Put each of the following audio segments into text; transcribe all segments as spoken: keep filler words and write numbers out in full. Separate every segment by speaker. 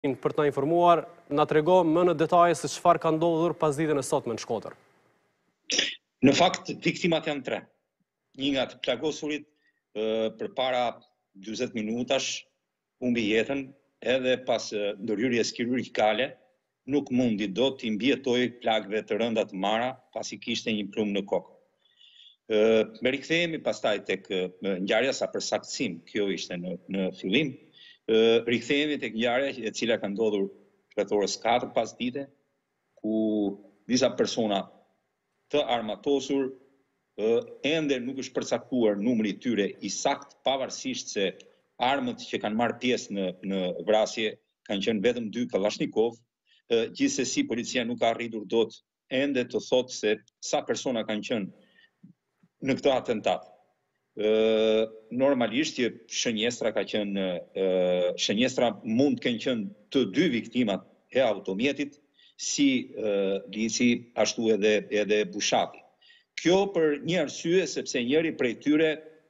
Speaker 1: për të na informuar, na trego më në detaje se çfarë ka ndodhur pas ditën e sotme në Shkodër.
Speaker 2: Në fakt, viktimat janë tre. Një nga të plagosurit përpara dyzet minutash humbi jetën edhe pas ndërhyrjes kirurgjikale nuk mundi dot të mbjetoj plagëve të rënda të mara pasi kishte një plumb në kokë. Me rikthehemi pastaj tek ngjarja sa për saktësim, kjo ishte në, në fillim. Rikthehemi tek ngjarja e cila ka ndodhur rreth orës katër pas dite, ku disa persona të armatosur ende nuk është përcaktuar numri i tyre i sakt, pavarësisht se armët që kanë marrë pjesë në, në vrasje kanë qenë vetëm dy Kalashnikov. Gjithsesi policia nuk ka arritur dot ende të thotë se sa persona kanë qenë në këtë atentat. Normalisht që shënjestra ka qenë shënjestra mund të kenë qenë të dy viktimat e automjetit, si Lici ashtu edhe edhe Bushati. Kjo për një arsye sepse njëri prej tyre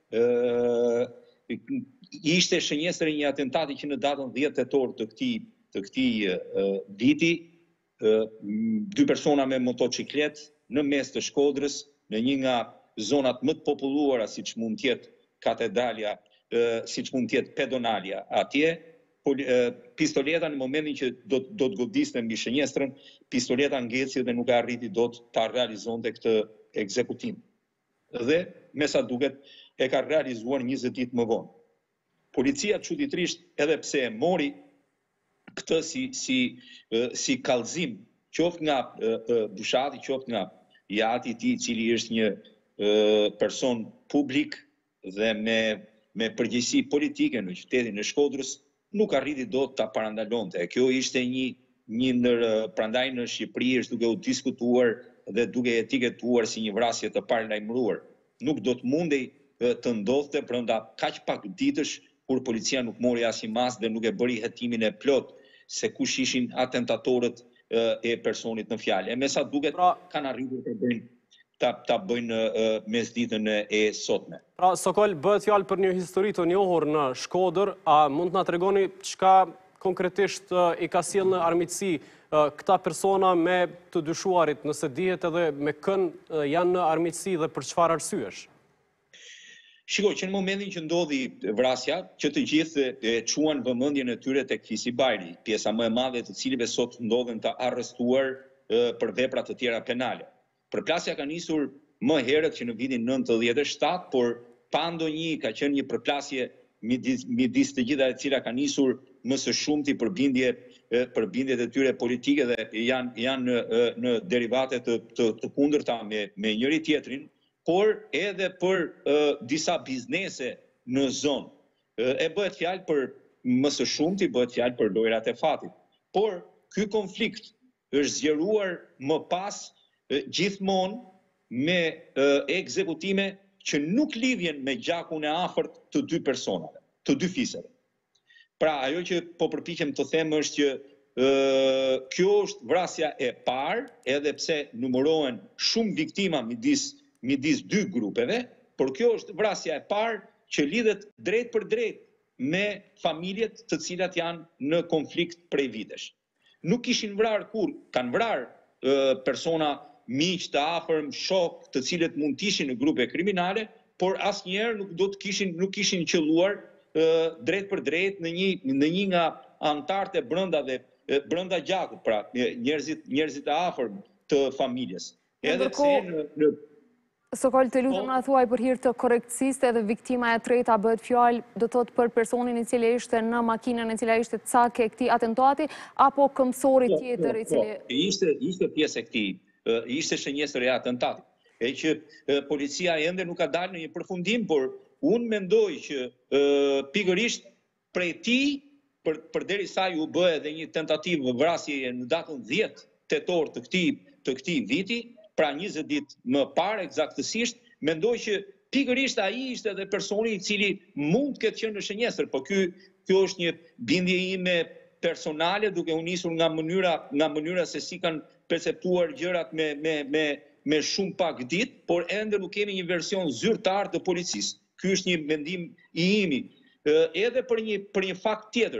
Speaker 2: ishte shënjestër e një atentati që në datën dhjetë tetor të këtij të këtij viti, dy persona me motociklet në mes të Shkodrës, në një nga zonat më të populluara siç mund të jetë Katedralja, siç mund të jetë Pedonalia atje, pistoleta në momentin që do, do të godiste mbi shënjestrën, pistoleta ngeci dhe nuk e arriti dot ta realizonte këtë ekzekutim. Dhe me sa duket e ka realizuar njëzet ditë më vonë. Policia çuditërisht edhe pse e mori këtë si si si kallëzim, qoftë nga Bushati, qoftë nga jati i tij, i cili është një person publik dhe me me përgjegjësi politike në qytetin e Shkodrës, nuk arriti dot ta parandalonte. Kjo ishte një një ndër prandaj në Shqipëri është duke u diskutuar dhe duke etiketuar si një vrasje të paralajmëruar. Nuk do të mundej të ndodhte brenda kaq pak ditësh kur policia nuk mori as imas dhe nuk e bëri hetimin e plot se kush ishin atentatorët e personit në fjalë. E me sa duket pra, kanë arritur të bëjnë ta, ta bëjnë mesditën e sotme.
Speaker 1: Pra, Sokol, bëhet fjalë për një histori të njohur në Shkodër, a mund të na tregoni çka konkretisht i ka sjellë në armiqësi këta persona me të dyshuarit, nëse dihet edhe me kën janë në armiqësi dhe për çfarë arsyesh?
Speaker 2: Shikoj, që në momentin që ndodhi vrasja, që të gjithë e çuan vëmendjen e tyre tek Fisi Bajri, pjesa më e madhe të cilëve sot ndodhen të arrestuar për vepra të tjera penale. Përplasja ka nisur më herët që në vitin nëntëdhjetë e shtatë, por pa ndonjë ka qenë një përplasje midis, midis të gjitha e cila ka nisur më së shumti për bindje për bindjet e tyre politike dhe janë janë në, në derivate të të, të kundërta me me njëri tjetrin, por edhe për uh, disa biznese në zonë. Uh, e bëhet fjalë për më së shumti bëhet fjalë për lojrat e fatit. Por ky konflikt është zgjeruar më pas uh, gjithmonë me uh, ekzekutime që nuk lidhjen me gjakun e afërt të dy personave, të dy fiseve. Pra, ajo që po përpiqem të them është që uh, kjo është vrasja e parë, edhe pse numërohen shumë viktima midis midis dy grupeve, por kjo është vrasja e parë që lidhet drejt për drejt me familjet të cilat janë në konflikt prej vitesh. Nuk kishin vrarë kur, kanë vrarë e, persona miq të afërm, shok, të cilët mund të ishin në grupe kriminale, por asnjëherë nuk do të kishin nuk kishin qelluar e, drejt për drejt në një në një nga anëtarët e brendave e, brenda gjakut, pra njerëzit njerëzit e afërm të familjes. Edhe pse në, në
Speaker 3: Sokol, të lutem na thuaj për hir të korrektsisë, edhe viktima e treta bëhet fjalë do të thotë për personin i cili ishte në makinën e cila ishte cak e këtij atentati apo këmbësori tjetër i cili
Speaker 2: ishte ishte pjesë e këtij, ishte shënjestër e atentatit. E që policia ende nuk ka dalë në një përfundim, por unë mendoj që pikërisht prej tij për përderisa ju bë edhe një tentativë vrasjeje në datën dhjetë tetor të këtij të këtij viti, pra njëzet ditë më parë eksaktësisht, mendoj që pikërisht ai ishte edhe personi i cili mund të ketë qenë në shënjestër, por ky kjo është një bindje ime personale duke u nisur nga mënyra nga mënyra se si kanë perceptuar gjërat me me me me shumë pak ditë, por ende nuk kemi një version zyrtar të policisë. Ky është një mendim i imi. Edhe për një për një fakt tjetër,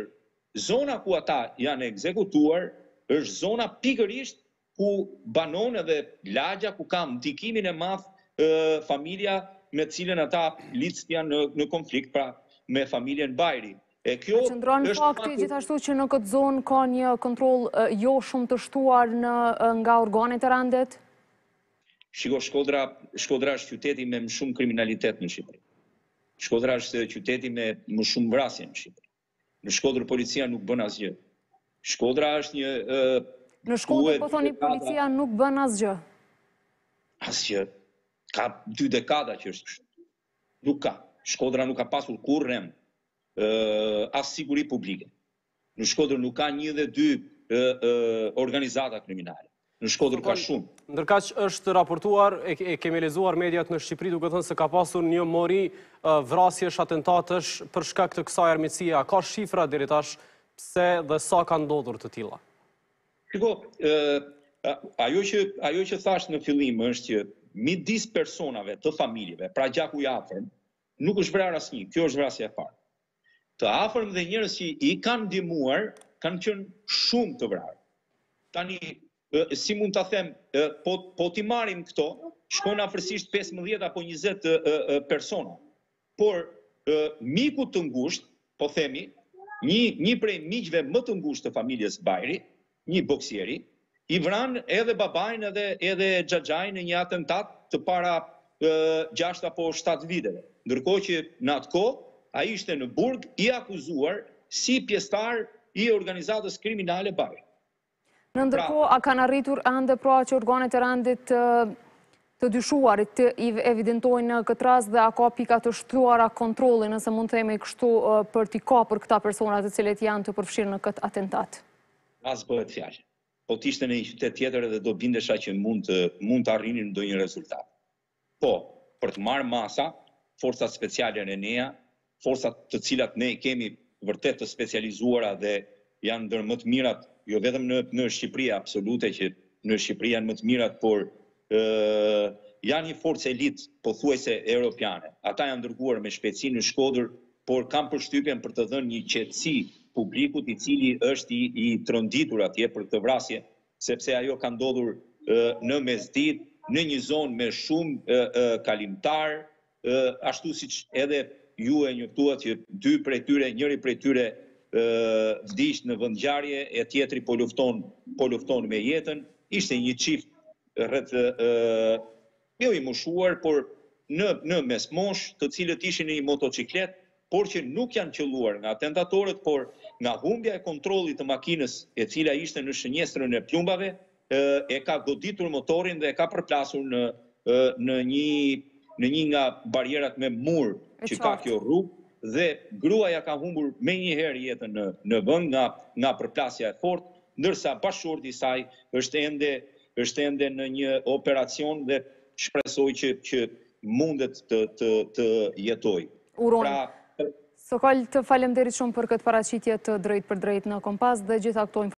Speaker 2: zona ku ata janë ekzekutuar është zona pikërisht ku banon edhe lagja, ku ka ndikimin e madh e, familja me cilën ata licët janë në, në konflikt, pra me familjen Bajri. E kjo
Speaker 3: Qëndron fakti gjithashtu që në këtë zonë ka një kontroll e, jo shumë të shtuar në, nga organet e randet?
Speaker 2: Shiko, Shkodra, Shkodra është qyteti me më shumë kriminalitet në Shqipëri. Shkodra është qyteti me më shumë vrasje në Shqipëri. Në Shkodër policia nuk bën asgjë. Shkodra është një... Uh,
Speaker 3: në Shkodër po thoni policia nuk bën asgjë?
Speaker 2: Asgjë. Ka dy dekada që është kështu. Nuk ka. Shkodra nuk ka pasur kur rem uh, as siguri publike. Në Shkodër nuk ka një dhe dy uh, uh, organizata kriminale. Në Shkodër ka shumë.
Speaker 1: Ndërkaq është raportuar, e, e kemi lezuar mediat në Shqipëri duke thënë se ka pasur një mori uh, vrasjesh, atentatësh për shkak të kësaj armiqësie. A ka shifra deri tash pse dhe sa ka ndodhur të tilla?
Speaker 2: Shiko, uh, ajo që ajo që thash në fillim është që midis personave të familjeve, pra gjaku i afërm, nuk është vrarë asnjë. Kjo është vrasja e parë. Të afërm dhe njerëz që i kanë ndihmuar kanë qenë shumë të vrarë. Tani si mund ta them, po, po t'i marrim këto, shkojnë afërsisht pesëmbëdhjetë apo njëzet persona. Por miku të ngushtë, po themi, një, një prej miqve më të ngushtë të familjes Bajri, një boksieri, i vran edhe babain edhe, edhe xhaxhain në një atentat të para gjashtë apo shtatë viteve. Ndërkohë që në atë kohë, ai ishte në burg i akuzuar si pjesëtar i organizatës kriminale Bajri.
Speaker 3: Në ndërkohë, a kanë arritur ende pra që organet e rendit të, të dyshuarit të evidentojnë në këtë rast dhe a ka pika të shtruara kontrolli, nëse mund të themi kështu, për t'i kapur këta personat të cilët janë të përfshirë në këtë atentat?
Speaker 2: As bëhet fjalë. Po t'ishte në një qytet tjetër edhe do bindesha që mund të, mund të arrinin ndonjë rezultat. Po, për të marrë masa, forcat speciale në N E A, forcat të cilat ne kemi vërtet të specializuara dhe janë ndër më të mirat, jo vetëm në, në Shqipëri absolute, që në Shqipëri janë më të mirat, por uh, janë një forcë elit pothuajse europiane. Ata janë dërguar me shpejtësi në Shkodër, por kanë përshtypjen për të dhënë një qetësi publikut i cili është i, i tronditur atje për këtë vrasje, sepse ajo ka ndodhur uh, në mesditë, në një zonë me shumë uh, uh, kalimtar, uh, ashtu siç edhe ju e njoftuat që dy prej tyre, njëri prej tyre vdiq në vendngjarje, e tjetri po lufton, po lufton me jetën. Ishte një çift rreth jo i moshuar, por në, në mesmosh, të cilët ishin në një motociklet, por që nuk janë qelluar nga atentatorët, por nga humbja e kontrollit të makinës, e cila ishte në shënjestrën e plumbave, e ka goditur motorin dhe e ka përplasur në, në, një, në një nga barierat me mur që ka kjo rrugë, dhe gruaja ka humbur me një herë jetën në, në vend nga, nga përplasja e fortë, ndërsa bashkëshorti i saj është ende, është ende në një operacion dhe shpresoj që, që mundet të, të, të jetoj.
Speaker 3: Uron, pra, Sokol, të falemderit shumë për këtë paraqitje të drejt për drejt në Kompas dhe gjitha këto